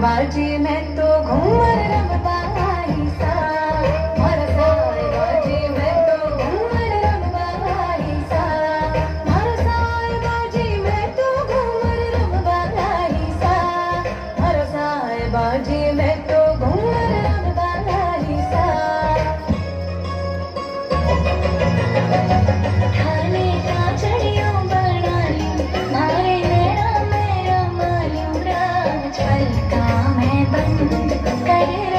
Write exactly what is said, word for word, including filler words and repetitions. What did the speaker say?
बाजी मैं तो घूमर रमबाई सा मारा साए बाजी मैं तो घूमर रमबाई सा मारा साए बाजी मैं तो घूमर रमबाई सा मारा साए बाजी मैं तो घूमर रमबाई सा खाने का चढ़ियों बना ली मारे मेरा मेरा मालूम राज पलका मैं बंद कर